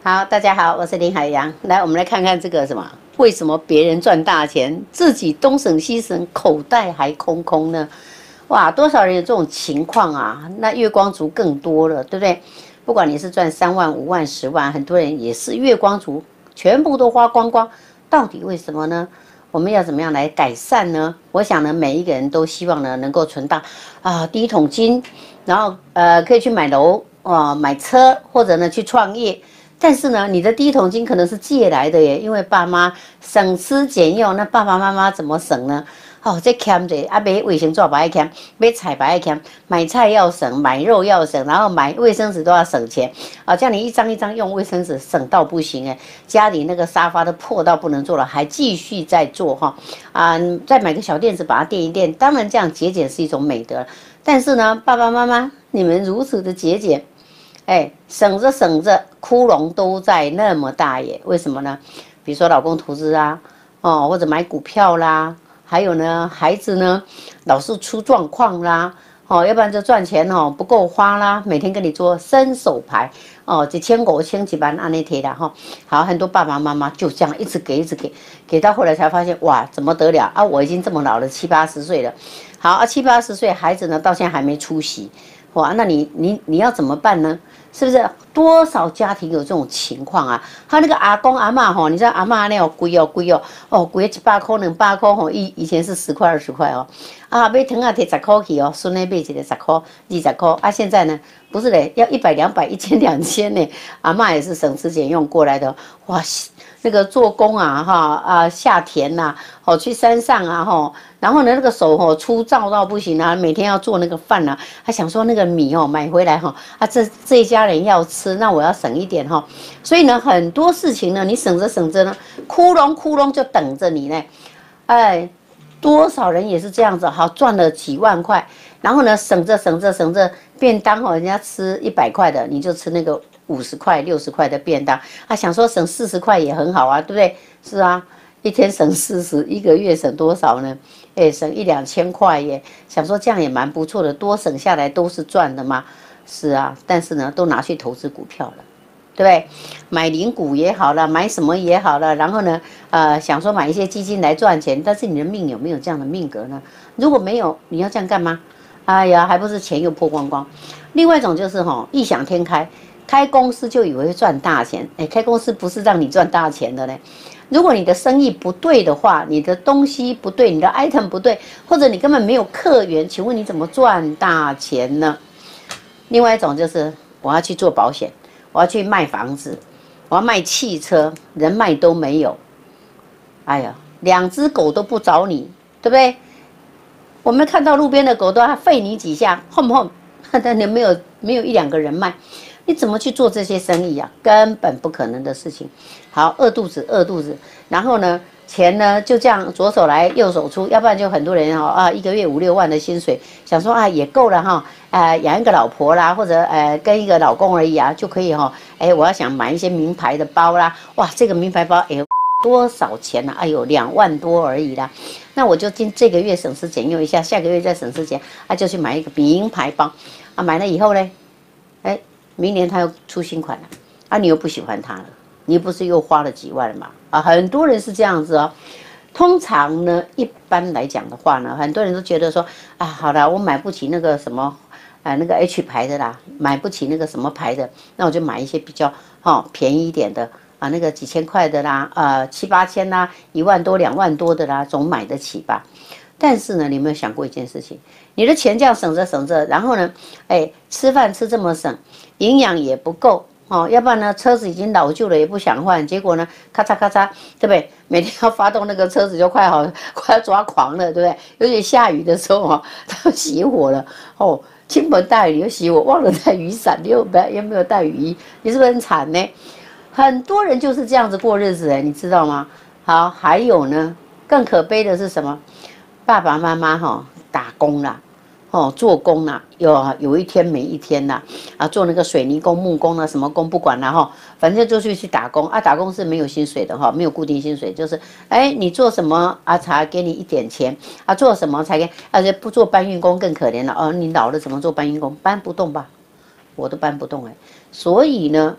好，大家好，我是林海洋。来，我们来看看这个什么？为什么别人赚大钱，自己东省西省，口袋还空空呢？哇，多少人有这种情况啊？那月光族更多了，对不对？不管你是赚3万、5万、10万，很多人也是月光族，全部都花光光。到底为什么呢？我们要怎么样来改善呢？我想呢，每一个人都希望呢能够存到第一桶金，然后可以去买楼买车，或者呢去创业。但是呢，你的第一桶金可能是借来的耶，因为爸妈省吃俭用，那爸爸妈妈怎么省呢？哦，这欠着啊，买卫生纸不爱欠，买菜不爱欠，买菜要省，买肉要省，然后买卫生纸都要省钱啊！叫你一张一张用卫生纸，省到不行哎！家里那个沙发都破到不能坐了，还继续在做哈再买个小垫子把它垫一垫。当然，这样节俭是一种美德，但是呢，爸爸妈妈你们如此的节俭。省着省着，窟窿都在那么大耶？为什么呢？比如说老公投资啊，或者买股票啦，还有呢，孩子呢老是出状况啦，要不然就赚钱不够花啦，每天跟你做伸手牌几千5千几万按那贴的哈。好，很多爸爸妈妈就这样一直给，一直给，给到后来才发现哇，怎么得了啊？我已经这么老了，70、80岁了。好，70、80岁，孩子呢到现在还没出息。哇，那你要怎么办呢？是不是多少家庭有这种情况啊？他那个阿公阿嬷你知道阿嬷那贵贵100块200块以前是10块20块买糖啊摕10块去孙子买一个10块20块啊，现在呢不是嘞，要100、200、1000、2000呢。阿嬷也是省吃俭用过来的，哇，那个做工下田去山上然后呢那个手粗糙到不行每天要做那个饭他想说那个米买回来这一家人要吃，那我要省一点所以呢很多事情呢你省着省着呢，窟窿就等着你呢，多少人也是这样子赚了几万块，然后呢省着便当人家吃100块的，你就吃那个50块60块的便当想说省40块也很好对不对？是啊，一天省40，一个月省多少呢？省1、2千块耶，想说这样也蛮不错的，多省下来都是赚的嘛。是啊，但是呢都拿去投资股票了。对不对？买零股也好了，买什么也好了，然后呢，想说买一些基金来赚钱，但是你的命有没有这样的命格呢？如果没有，你要这样干嘛？哎呀，还不是钱又破光光。另外一种就是异想天开，开公司就以为会赚大钱，开公司不是让你赚大钱的嘞。如果你的生意不对的话，你的东西不对，你的 item 不对，或者你根本没有客源，请问你怎么赚大钱呢？另外一种就是我要去做保险。我要去卖房子，我要卖汽车，人脉都没有。哎呀，2只狗都不找你，对不对？我们看到路边的狗都要吠你几下，轰，但你没有1、2个人脉，你怎么去做这些生意啊？根本不可能的事情。好，饿肚子，然后呢？钱呢就这样左手来右手出，要不然就很多人一个月5、6万的薪水，想说也够了养一个老婆啦，或者跟一个老公而已就可以我要想买一些名牌的包啦，哇，这个名牌包多少钱哎呦2万多而已啦，那我就这个月省吃俭用一下，下个月再省吃俭就去买一个名牌包买了以后呢，明年他又出新款了你又不喜欢它了。你不是又花了几万了吗？很多人是这样子通常呢，一般来讲的话呢，很多人都觉得说好了，我买不起那个什么那个 H 牌的啦，买不起那个什么牌的，那我就买一些比较便宜一点的那个几千块的啦，7、8千啦，1万多、2万多的啦，总买得起吧？但是呢，你有没有想过一件事情？你的钱这样省着，然后呢，吃饭吃这么省，营养也不够。要不然呢，车子已经老旧了，也不想换，结果呢，咔嚓咔嚓，对不对？每天要发动那个车子就快要抓狂了，对不对？尤其下雨的时候它熄火了倾盆大雨又熄火，忘了带雨伞，又没有带雨衣，你是不是很惨呢？很多人就是这样子过日子你知道吗？好，还有呢，更可悲的是什么？爸爸妈妈打工啦。做工啦，有一天没一天啦，做那个水泥工、木工什么工不管啦反正就是去打工打工是没有薪水的没有固定薪水，就是你做什么才给你一点钱做什么才给，而且不做搬运工更可怜了你老了怎么做搬运工？搬不动吧，我都搬不动所以呢，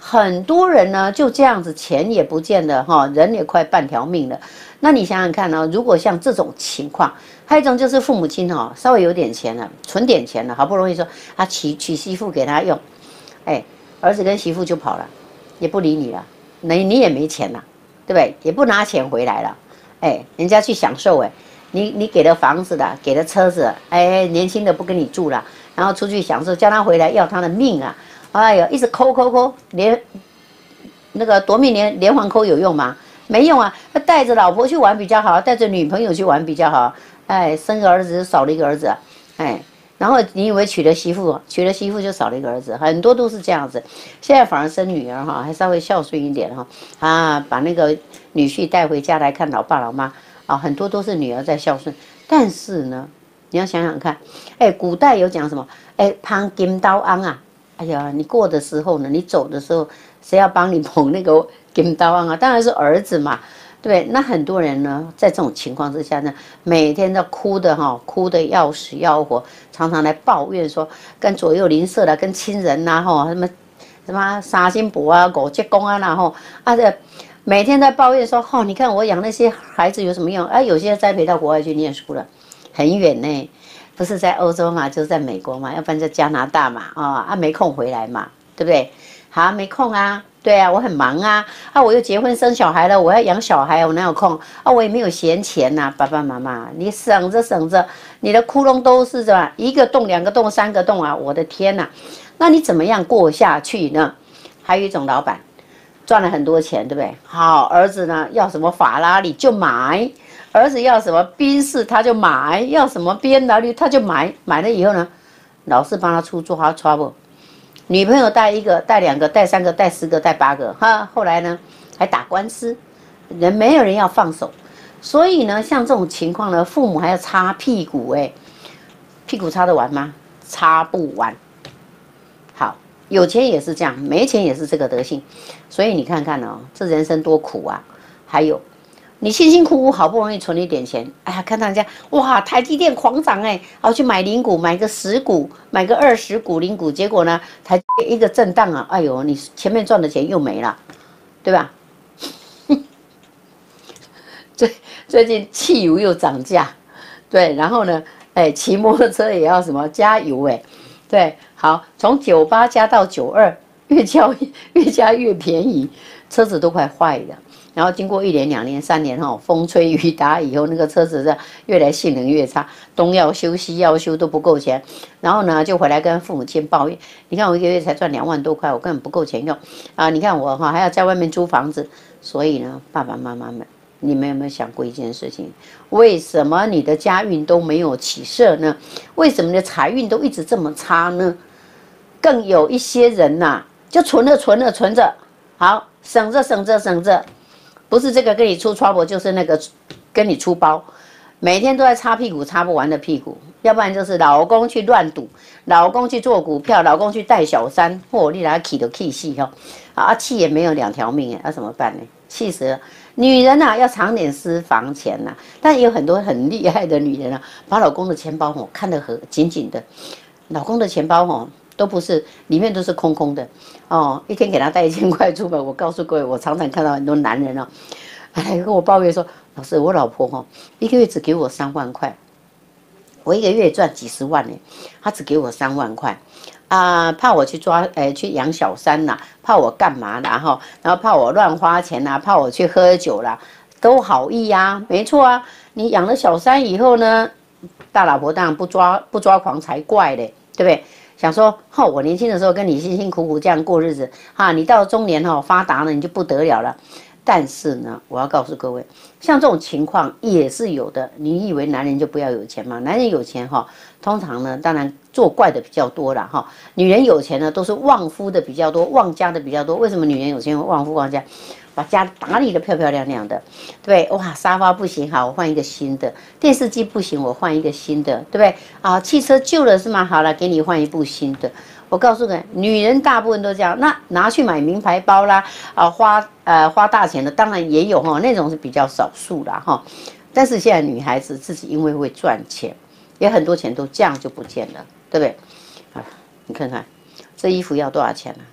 很多人呢就这样子，钱也不见了哈，人也快半条命了。那你想想看呢，如果像这种情况，还有一种就是父母亲哈，稍微有点钱了，存点钱了，好不容易说他娶媳妇给他用，哎，儿子跟媳妇就跑了，也不理你了，你也没钱了，对不对？也不拿钱回来了，哎，人家去享受哎。你给了房子的，给了车子，哎，年轻的不跟你住了，然后出去享受，叫他回来要他的命啊！哎呦，一直抠，连那个夺命连环抠有用吗？没用啊！他带着老婆去玩比较好，带着女朋友去玩比较好。哎，生个儿子少了一个儿子，哎，然后你以为娶了媳妇就少了一个儿子，很多都是这样子。现在反而生女儿哈，还稍微孝顺一点哈，啊，把那个女婿带回家来看老爸老妈。啊，很多都是女儿在孝顺，但是呢，你要想想看，哎，古代有讲什么？哎，捧金刀甕啊，哎呀，你过的时候呢，你走的时候，谁要帮你捧那个金刀甕啊？当然是儿子嘛，对不对？那很多人呢，在这种情况之下呢，每天都哭的哈，哭的要死要活，常常来抱怨说，跟左右邻舍啦，跟亲人呐，哈，什么三心伯啊、五结公啊，然后啊这。每天在抱怨说：“哦，你看我养那些孩子有什么用？哎，有些栽培到国外去念书了，很远呢，不是在欧洲嘛，就是在美国嘛，要不然在加拿大嘛，没空回来嘛，对不对？好，没空啊，对啊，我很忙啊，我又结婚生小孩了，我要养小孩，我哪有空啊？我也没有闲钱呐，爸爸妈妈，你省着，你的窟窿都是什么？一个洞、2个洞、3个洞啊！我的天呐，那你怎么样过下去呢？还有一种老板。”赚了很多钱，对不对？好，儿子呢要什么法拉利就买，儿子要什么宾士他就买，要什么 BMW他就买，买了以后呢，老是帮他出trouble，女朋友带1个、带2个、带3个、带10个、带8个，哈，后来呢还打官司，没有人要放手，所以呢，像这种情况呢，父母还要擦屁股，哎，屁股擦得完吗？擦不完。好。有钱也是这样，没钱也是这个德性，所以你看看哦，这人生多苦啊！还有，你辛辛苦苦好不容易存了一点钱，哎呀，看到人家哇，台积电狂涨哎，然后去买零股，买个10股，买个20股零股，结果呢，台一个震荡啊，哎呦，你前面赚的钱又没了，对吧？最近汽油又涨价，对，然后呢，哎，骑摩托车也要什么加油哎。对，好，从98加到92，越加越便宜，车子都快坏了。然后经过1年、2年、3年哈，风吹雨打以后，那个车子越来性能越差，东要修西要修都不够钱。然后呢，就回来跟父母亲抱怨：你看我1个月才赚2万多块，我根本不够钱用啊！你看我哈还要在外面租房子，所以呢，爸爸妈妈们。你们有没有想过一件事情？为什么你的家运都没有起色呢？为什么你的财运都一直这么差呢？更有一些人呐、就存着，好省着，不是这个跟你出 trouble，就是那个跟你出包，每天都在擦屁股，擦不完的屁股，要不然就是老公去乱赌，老公去做股票，老公去带小三，你来气都气死哈，气也没有2条命哎，那怎么办呢？气死了。女人要常点私房钱但也有很多很厉害的女人把老公的钱包看得很紧紧的，老公的钱包都不是里面都是空空的一天给他带1000块出门。我告诉各位，我常常看到很多男人来跟我抱怨说，老师，我老婆1个月只给我3万块，我1个月赚几十万呢，她只给我3万块。怕我去去养小三怕我干嘛然后怕我乱花钱怕我去喝酒都好意没错你养了小三以后呢，大老婆当然不抓狂才怪嘞，对不对？想说我年轻的时候跟你辛辛苦苦这样过日子你到中年发达了你就不得了了。但是呢，我要告诉各位，像这种情况也是有的。你以为男人就不要有钱吗？男人有钱通常呢，当然作怪的比较多啦女人有钱呢，都是旺夫的比较多，旺家的比较多。为什么女人有钱会旺夫旺家？把家打理的漂漂亮亮的，对不对？哇，沙发不行，好，我换一个新的；电视机不行，我换一个新的，对不对？汽车旧了是吗？好了，给你换一部新的。我告诉你，女人大部分都这样。那拿去买名牌包啦，花大钱的，当然也有那种是比较少数啦但是现在女孩子自己因为会赚钱，也很多钱都这样就不见了，对不对？你看看这衣服要多少钱这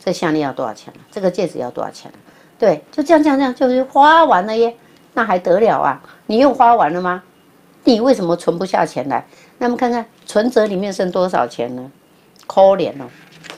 这项链要多少钱啊？这个戒指要多少钱啊？对，就这样，就是花完了耶，那还得了啊？你又花完了吗？你为什么存不下钱来？那么看看存折里面剩多少钱呢？可怜哦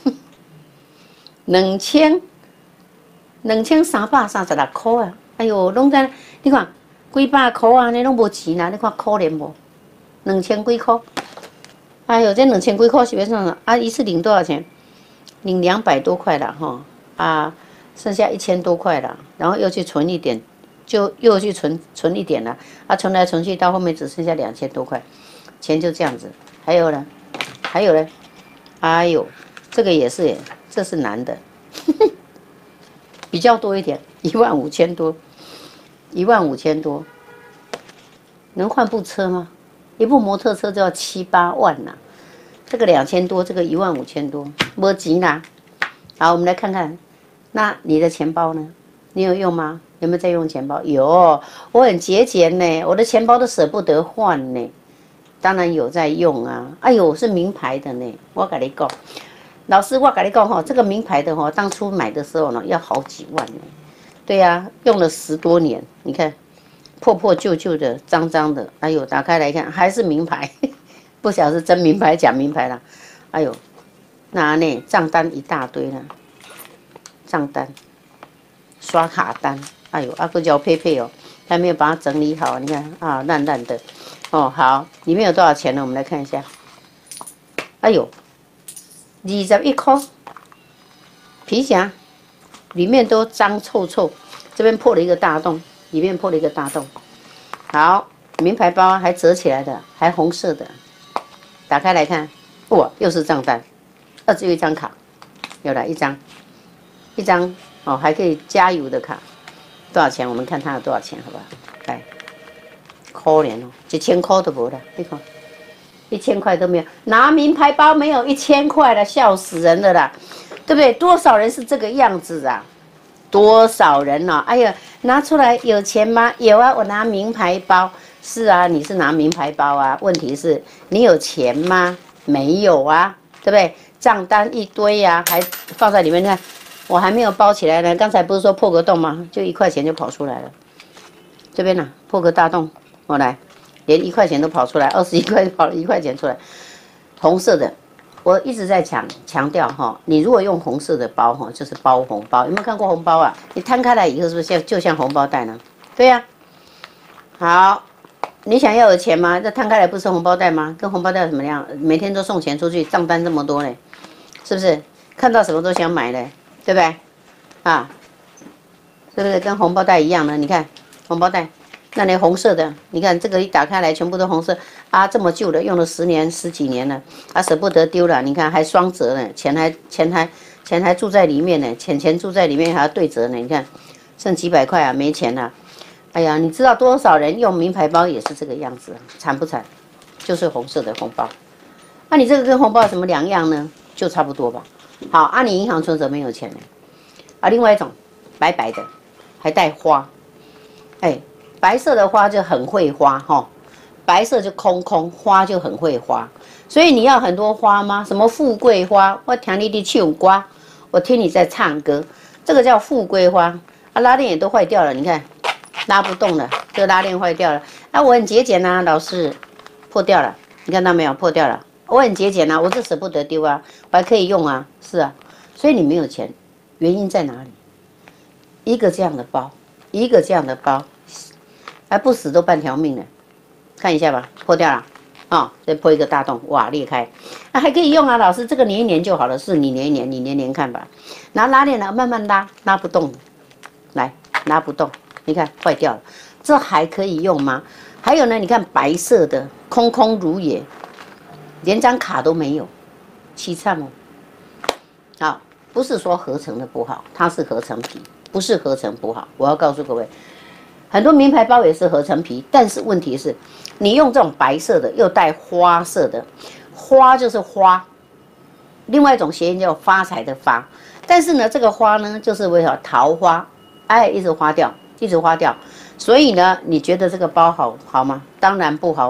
，2336块啊！哎呦，拢在你看几百块啊，你拢无钱啊！你看可怜无？2000几块，哎呦，这2000几块是要算啊？一次领多少钱？领200多块了哈啊，剩下1000多块了，然后又去存一点，就又去存一点了啊，存来存去到后面只剩下2000多块，钱就这样子。还有呢，哎呦，这个也是耶，这是男的，比较多一点，15000多，15000多，能换部车吗？一部摩托车就要7、8万呐、这个2000多，这个15000多，没钱啦。好，我们来看看，那你的钱包呢？你有用吗？有没有在用钱包？有，我很节俭呢，我的钱包都舍不得换呢。当然有在用啊，哎呦，是名牌的呢。我跟你讲，老师，我跟你讲哈，这个名牌的哈，当初买的时候呢，要好几万呢。对呀、用了10多年，你看，破破旧旧的，脏脏的，哎呦，打开来看还是名牌，不晓得是真名牌假名牌啦。哎呦，那呢账单一大堆呢，账单、刷卡单，哎呦，个叫佩佩哦，还没有把它整理好，你看啊，烂烂的。哦，好，里面有多少钱呢？我们来看一下。哎呦，21块，皮夹里面都脏臭臭，这边破了一个大洞，里面破了一个大洞。好，名牌包还折起来的，还红色的，打开来看，哇，又是账单，只有一张卡，有了一张哦，还可以加油的卡，多少钱？我们看它有多少钱，好不好？来。可怜哦，1000块都没了，你看，1000块都没有，拿名牌包没有1000块了，笑死人了啦，对不对？多少人是这个样子啊？多少人呢、哎呀，拿出来有钱吗？有啊，我拿名牌包。是啊，你是拿名牌包啊。问题是，你有钱吗？没有啊，对不对？账单一堆呀、还放在里面。看，我还没有包起来呢。刚才不是说破个洞吗？就1块钱就跑出来了。这边呢、破个大洞。我来，连1块钱都跑出来，21块跑了1块钱出来，红色的，我一直在强调哈，你如果用红色的包哈，就是包红包，有没有看过红包啊？你摊开来以后是不是就像红包袋呢？对呀、好，你想要有钱吗？这摊开来不是红包袋吗？跟红包袋怎么样？每天都送钱出去，账单这么多嘞，是不是？看到什么都想买嘞，对不对？啊，是不是跟红包袋一样呢？你看红包袋。那你红色的，你看这个一打开来，全部都红色啊！这么旧的，用了10年、10几年了，啊，舍不得丢了。你看还双折呢，钱还住在里面呢，钱住在里面还要对折呢。你看剩几百块啊，没钱了。哎呀，你知道多少人用名牌包也是这个样子，惨不惨？就是红色的红包。那你这个跟红包有什么两样呢？就差不多吧。好，啊，你银行存折没有钱呢？啊，另外一种白白的，还带花，哎。白色的花就很会花哈，白色就空空，花就很会花，所以你要很多花吗？什么富贵花？我听你的唱歌，我听你在唱歌，这个叫富贵花啊，拉链也都坏掉了，你看拉不动了，这个拉链坏掉了。啊，我很节俭呐，老师，破掉了，你看到没有？破掉了，我很节俭啊，我是舍不得丢啊，我还可以用啊，是啊，所以你没有钱，原因在哪里？一个这样的包，一个这样的包。还不死都半条命呢，看一下吧，破掉了，哦，再破一个大洞，哇，裂开，啊，还可以用啊，老师，这个粘一粘就好了，是你粘一粘，你粘看吧，拿拉链呢，慢慢拉，拉不动，来，拉不动，你看坏掉了，这还可以用吗？还有呢，你看白色的，空空如也，连张卡都没有，凄惨哦。好，不是说合成的不好，它是合成皮，不是合成不好，我要告诉各位。很多名牌包也是合成皮，但是问题是，你用这种白色的又带花色的，花就是花，另外一种谐音叫发财的发，但是呢，这个花呢就是为了桃花，哎，一直花掉，一直花掉，所以呢，你觉得这个包好吗？当然不好啊，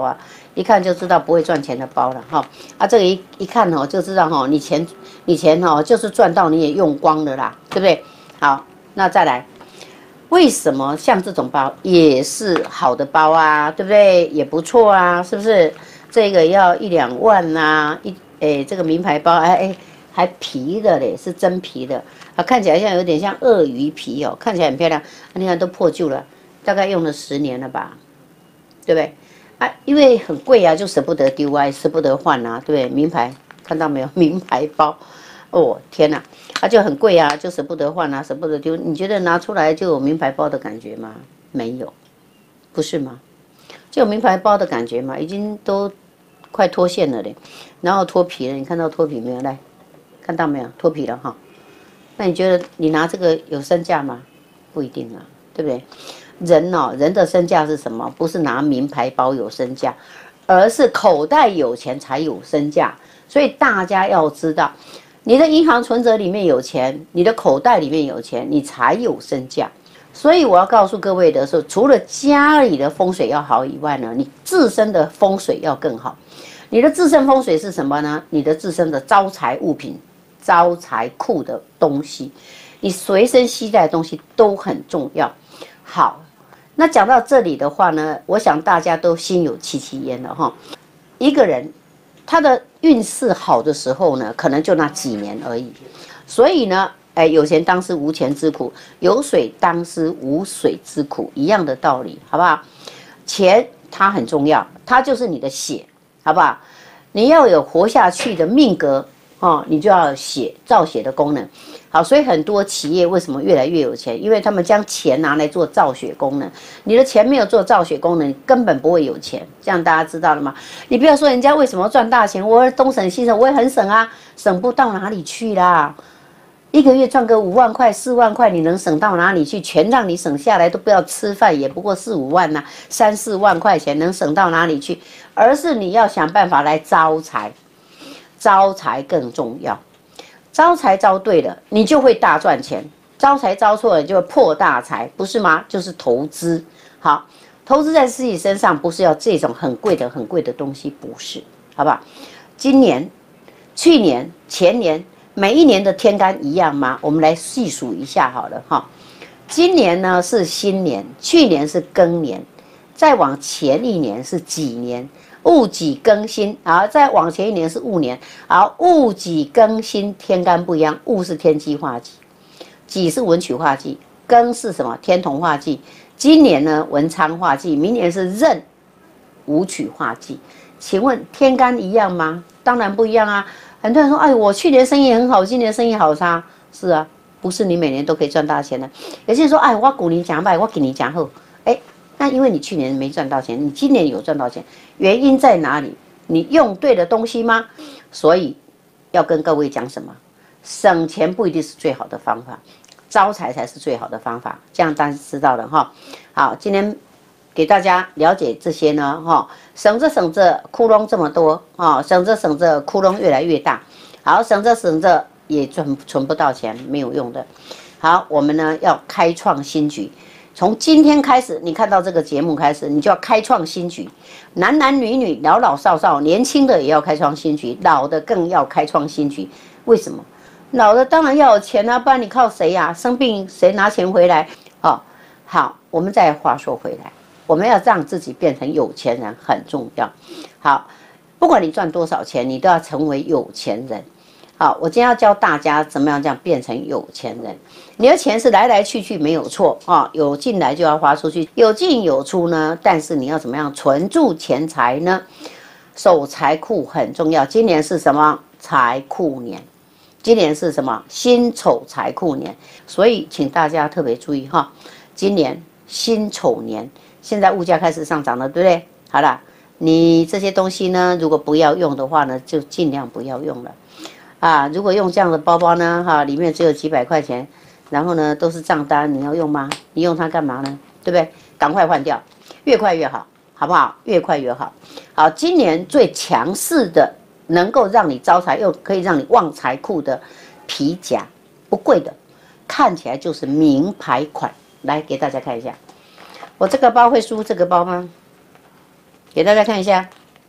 一看就知道不会赚钱的包了哈。啊，这个一看哦就知道哈，你钱哦就是赚到你也用光了啦，对不对？好，那再来，为什么像这种包也是好的包啊，对不对？也不错啊，是不是？这个要1、2万呐、这个名牌包，还皮的嘞，是真皮的啊，看起来像有点像鳄鱼皮哦，看起来很漂亮。你看都破旧了，大概用了10年了吧，对不对？啊，因为很贵啊，就舍不得丢啊，舍不得换啊，对不对？名牌看到没有？名牌包，哦天哪，啊就很贵啊，就舍不得换啊，舍不得丢。你觉得拿出来就有名牌包的感觉吗？没有，不是吗？就有名牌包的感觉嘛，已经都快脱线了嘞，然后脱皮了，你看到脱皮没有？来，看到没有？脱皮了哈。那你觉得你拿这个有身价吗？不一定啊，对不对？人的身价是什么？不是拿名牌包有身价，而是口袋有钱才有身价。所以大家要知道，你的银行存折里面有钱，你的口袋里面有钱，你才有身价。所以我要告诉各位的是，除了家里的风水要好以外呢，你自身的风水要更好。你的自身风水是什么呢？你的自身的招财物品、招财库的东西，你随身携带的东西都很重要。好，那讲到这里的话呢，我想大家都心有戚戚焉了哈。一个人他的运势好的时候呢，可能就那几年而已。所以呢，有钱当思无钱之苦，有水当思无水之苦，一样的道理，好不好？钱它很重要，它就是你的血，好不好？你要有活下去的命格哦，你就要造血的功能。好，所以很多企业为什么越来越有钱？因为他们将钱拿来做造血功能。你的钱没有做造血功能，你根本不会有钱。这样大家知道了吗？你不要说人家为什么赚大钱，我东省西省，我也很省啊，省不到哪里去啦。一个月赚个5万块、4万块，你能省到哪里去？全让你省下来，都不要吃饭，也不过4、5万呐、3、4万块钱能省到哪里去？而是你要想办法来招财，招财更重要。招财招对了，你就会大赚钱；招财招错了，就会破大财，不是吗？就是投资。好，投资在自己身上，不是要这种很贵的东西，不是，好不好？今年、去年、前年。每一年的天干一样吗？我们来细数一下好了哈。今年呢是新年，去年是庚年，再往前一年是己年，戊己庚辛，好，再往前一年是戊年，好，戊己庚辛天干不一样，戊是天机化忌，己是文曲化忌，庚是什么？天同化忌。今年呢文昌化忌，明年是壬武曲化忌。请问天干一样吗？当然不一样啊。很多人说，哎，我去年生意很好，今年生意好差。是啊，不是你每年都可以赚大钱的。有些人说，哎，我鼓你讲败，我给你讲后，那因为你去年没赚到钱，你今年有赚到钱，原因在哪里？你用对了东西吗？所以要跟各位讲什么？省钱不一定是最好的方法，招财才是最好的方法。这样大家知道了哈。好，今天给大家了解这些呢，哈，省着省着，窟窿这么多啊，省着省着，窟窿越来越大。好，省着省着也存不到钱，没有用的。好，我们呢要开创新局，从今天开始，你看到这个节目开始，你就要开创新局，男男女女，老老少少，年轻的也要开创新局，老的更要开创新局。为什么？老的当然要有钱啊，不然你靠谁呀？生病谁拿钱回来？哦，好，我们再话说回来。我们要让自己变成有钱人很重要。好，不管你赚多少钱，你都要成为有钱人。好，我今天要教大家怎么样这样变成有钱人。你的钱是来来去去没有错啊，有进来就要花出去，有进有出呢。但是你要怎么样存住钱财呢？守财库很重要。今年是什么？财库年。今年是什么？辛丑财库年。所以请大家特别注意哈，今年辛丑年。现在物价开始上涨了，对不对？好了，你这些东西呢，如果不要用的话呢，就尽量不要用了。啊，如果用这样的包包呢，哈，里面只有几百块钱，然后呢都是账单，你要用吗？你用它干嘛呢？对不对？赶快换掉，越快越好，好不好？越快越好。好，今年最强势的，能够让你招财又可以让你旺财库的皮夹，不贵的，看起来就是名牌款。来给大家看一下。我这个包会输这个包吗？给大家看一下，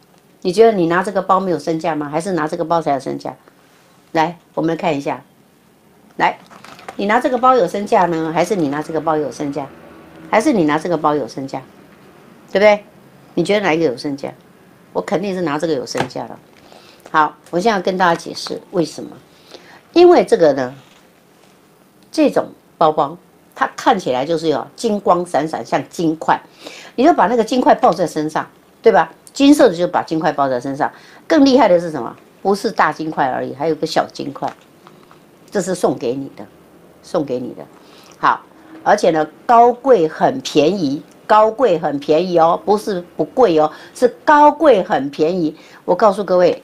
你觉得你拿这个包没有身价吗？还是拿这个包才有身价？来，我们看一下。来，你拿这个包有身价呢，还是你拿这个包有身价？还是你拿这个包有身价？对不对？你觉得哪一个有身价？我肯定是拿这个有身价了。好，我现在跟大家解释为什么。因为这个呢，这种包包它看起来就是有金光闪闪，像金块，你就把那个金块抱在身上，对吧？金色的就把金块抱在身上。更厉害的是什么？不是大金块而已，还有个小金块，这是送给你的，送给你的。好，而且呢，高贵很便宜。高贵很便宜哦，不是不贵哦，是高贵很便宜。我告诉各位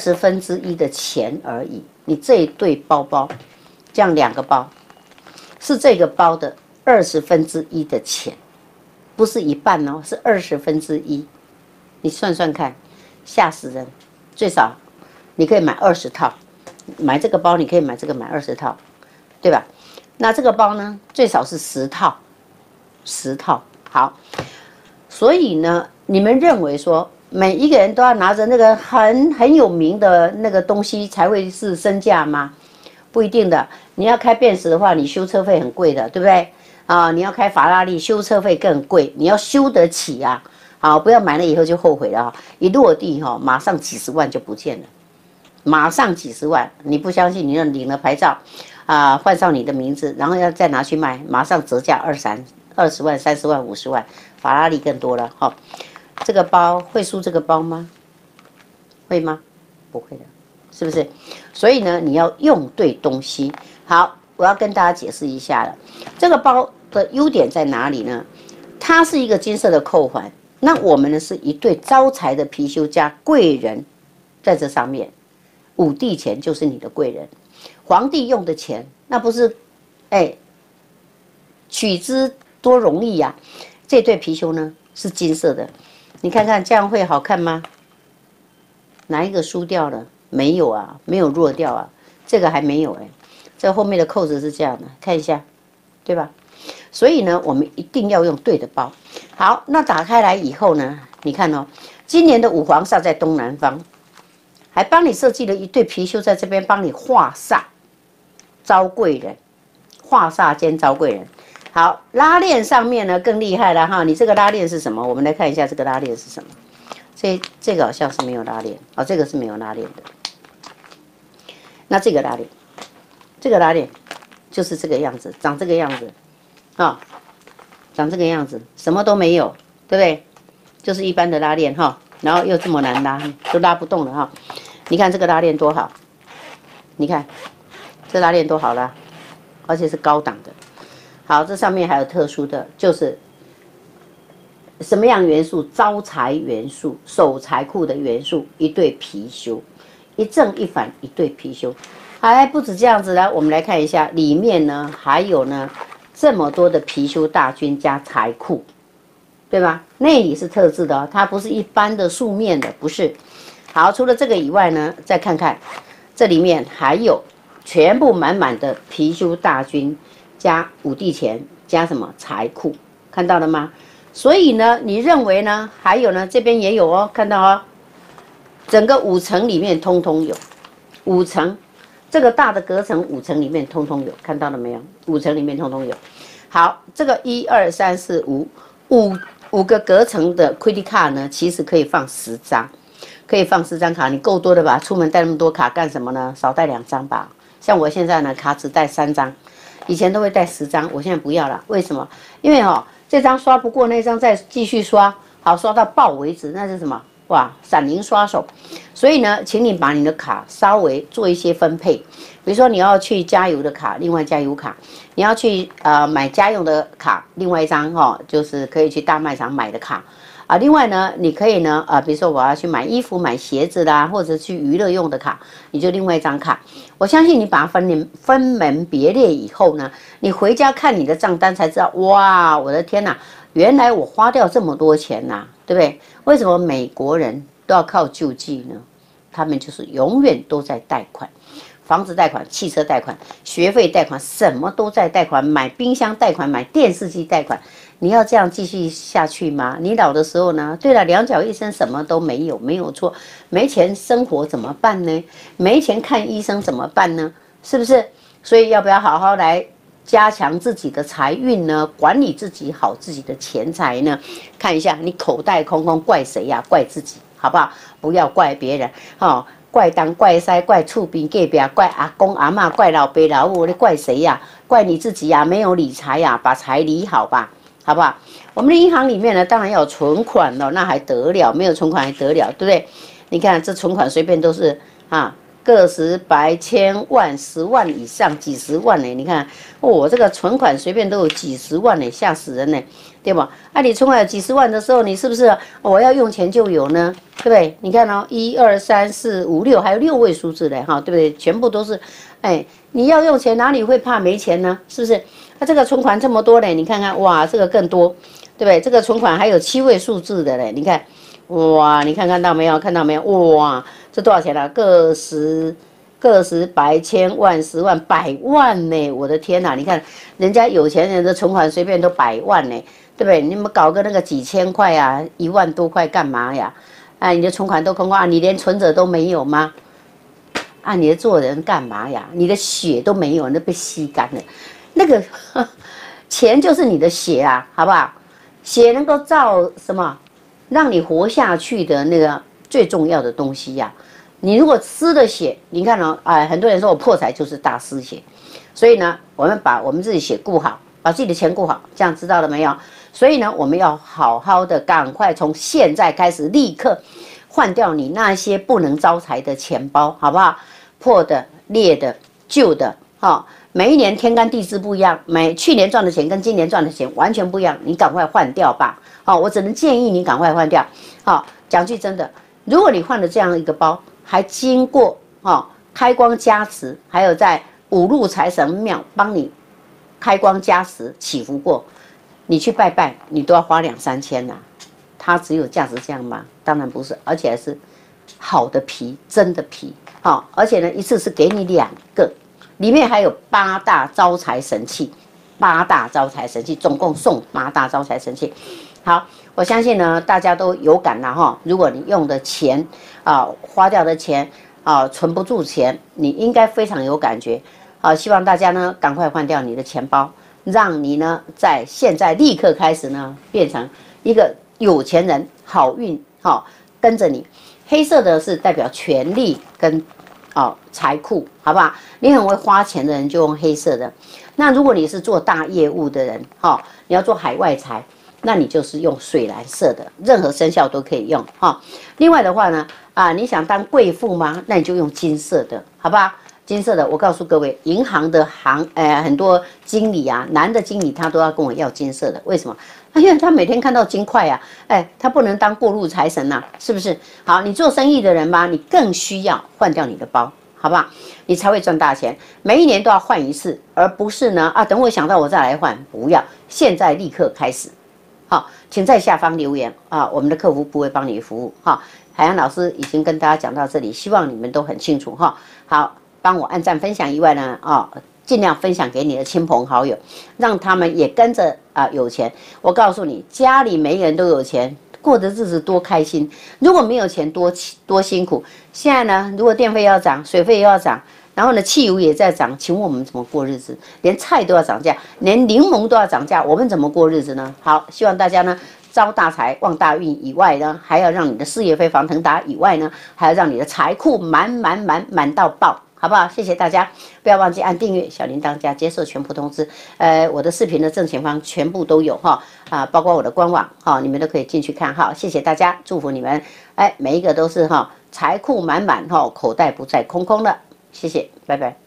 ，1/20的钱而已。你这一对包包，这样2个包，是这个包的1/20的钱，不是一半哦，是1/20。你算算看，吓死人！最少你可以买20套，买这个包你可以买这个买20套，对吧？那这个包呢，最少是10套，10套。好，所以呢，你们认为说每一个人都要拿着那个很有名的那个东西才会是身价吗？不一定的。你要开Benz的话，你修车费很贵的，对不对？啊，你要开法拉利，修车费更贵，你要修得起啊！啊，不要买了以后就后悔了啊！一落地哈，马上几十万就不见了，马上几十万。你不相信，你就领了牌照，啊，换上你的名字，然后要再拿去卖，马上折价20万、30万、50万，法拉利更多了哈。这个包会输这个包吗？会吗？不会的，是不是？所以呢，你要用对东西。好，我要跟大家解释一下了。这个包的优点在哪里呢？它是一个金色的扣环，那我们呢是一对招财的貔貅加贵人在这上面。5帝钱就是你的贵人，皇帝用的钱，那不是，哎，取之多容易呀！这对貔貅呢是金色的，你看看这样会好看吗？哪一个输掉了？没有啊，没有弱掉啊，这个还没有哎，这后面的扣子是这样的，看一下，对吧？所以呢，我们一定要用对的包。好，那打开来以后呢，你看哦，今年的5黄煞在东南方，还帮你设计了一对貔貅在这边帮你化煞，招贵人，化煞兼招贵人。好，拉链上面呢更厉害了哈，你这个拉链是什么？我们来看一下这个拉链是什么。这个好像是没有拉链哦，这个是没有拉链的。那这个拉链，这个拉链就是这个样子，长这个样子啊，长这个样子，什么都没有，对不对？就是一般的拉链哈，然后又这么难拉，都拉不动了哈。你看这个拉链多好，你看这拉链多好拉，而且是高档的。好，这上面还有特殊的，就是什么样元素？招财元素，守财库的元素，一对貔貅，一正一反，一对貔貅。还不止这样子，来，我们来看一下里面呢，还有呢这么多的貔貅大军加财库，对吧？内里是特制的哦，它不是一般的素面的，不是。好，除了这个以外呢，再看看这里面还有全部满满的貔貅大军。加5帝钱，加什么财库，看到了吗？所以呢，你认为呢？还有呢，这边也有哦，看到哦，整个5层里面通通有，5层这个大的隔层5层里面通通有，看到了没有？5层里面通通有。好，这个1、2、3、4、5个隔层的 credit card 呢，其实可以放10张，可以放10张卡，你够多的吧？出门带那么多卡干什么呢？少带2张吧。像我现在呢，卡只带3张。以前都会带10张，我现在不要了。为什么？因为这张刷不过，那张再继续刷，好刷到爆为止。那是什么？哇，闪灵刷手。所以呢，请你把你的卡稍微做一些分配。比如说你要去加油的卡，另外加油卡；你要去买家用的卡，另外一张就是可以去大卖场买的卡。啊，另外呢，你可以呢，比如说我要去买衣服、买鞋子啦，或者去娱乐用的卡，你就另外一张卡。我相信你把它分门别类以后呢，你回家看你的账单才知道，哇，我的天哪，原来我花掉这么多钱呐，对不对？为什么美国人都要靠救济呢？他们就是永远都在贷款。 房子贷款、汽车贷款、学费贷款，什么都在贷款，买冰箱贷款、买电视机贷款。你要这样继续下去吗？你老的时候呢？对了，两脚一伸，什么都没有，没有错。没钱生活怎么办呢？没钱看医生怎么办呢？是不是？所以要不要好好来加强自己的财运呢？管理自己好自己的钱财呢？看一下你口袋空空，怪谁呀？怪自己，好不好？不要怪别人，哦。怪东怪西怪厝边隔壁怪阿公阿嬷怪老爸老母，你怪谁呀？怪你自己呀！没有理财呀，把财理好吧，好不好？我们的银行里面呢，当然要有存款了，那还得了？没有存款还得了，对不对？你看这存款随便都是啊，个十百千万10万以上，几十万呢？你看哦，这个存款随便都有几十万呢，吓死人呢，对吧？啊，你存款有几十万的时候，你是不是我要用钱就有呢？对不对？你看哦，1、2、3、4、5、6，还有6位数字嘞，哈，对不对？全部都是，哎，你要用钱，哪里会怕没钱呢？是不是？那这个存款这么多嘞，你看看，哇，这个更多，对不对？这个存款还有7位数字的嘞，你看，哇，你看到没有？看到没有？哇，这多少钱啊？个十百千万10万100万呢！我的天哪！你看人家有钱人的存款随便都100万呢，对不对？你们搞个那个几千块啊，1万多块干嘛呀？啊，你的存款都空空啊，你连存折都没有吗？啊，你的做人干嘛呀？你的血都没有，那被吸干了。那个钱就是你的血啊，好不好？血能够造什么？让你活下去的那个最重要的东西呀。你如果失了血，你看哦，哎，很多人说我破财就是大失血，所以呢，我们把我们自己血顾好，把自己的钱顾好，这样知道了没有？所以呢，我们要好好的，赶快从现在开始，立刻换掉你那些不能招财的钱包，好不好？破的、裂的、旧的，哈，每一年天干地支不一样，去年赚的钱跟今年赚的钱完全不一样，你赶快换掉吧。好，我只能建议你赶快换掉。好，讲句真的，如果你换了这样一个包，还经过开光加持，还有在五路财神庙帮你开光加持祈福过。你去拜拜，你都要花2、3千呐，它只有价值这样吗？当然不是，而且还是好的皮，真的皮，好，而且呢，一次是给你2个，里面还有8大招财神器，8大招财神器，总共送8大招财神器。好，我相信呢，大家都有感了哈。如果你用的钱花掉的钱存不住钱，你应该非常有感觉。希望大家呢赶快换掉你的钱包。让你呢，在现在立刻开始呢，变成一个有钱人，好运跟着你。黑色的是代表权力跟财库，好不好？你很会花钱的人就用黑色的。那如果你是做大业务的人，你要做海外财，那你就是用水蓝色的，任何生肖都可以用另外的话呢，你想当贵妇吗？那你就用金色的，好不好？金色的，我告诉各位，银行的很多经理啊，男的经理他都要跟我要金色的，为什么？因为他每天看到金块啊，他不能当过路财神呐，是不是？好，你做生意的人嘛，你更需要换掉你的包，好不好？你才会赚大钱。每一年都要换一次，而不是呢等我想到我再来换，不要，现在立刻开始。好，请在下方留言我们的客服不会帮你服务海洋老师已经跟大家讲到这里，希望你们都很清楚好。帮我按赞分享以外呢尽量分享给你的亲朋好友，让他们也跟着有钱。我告诉你，家里每个人都有钱，过的日子多开心。如果没有钱，多辛苦。现在呢，如果电费要涨，水费又要涨，然后呢，汽油也在涨，请问我们怎么过日子？连菜都要涨价，连柠檬都要涨价，我们怎么过日子呢？好，希望大家呢招大财、旺大运以外呢，还要让你的事业飞黄腾达以外呢，还要让你的财库满到爆。好不好？谢谢大家，不要忘记按订阅、小铃铛加接受全部通知。我的视频的正前方全部都有包括我的官网你们都可以进去看谢谢大家，祝福你们，每一个都是财库满满口袋不再空空的。谢谢，拜拜。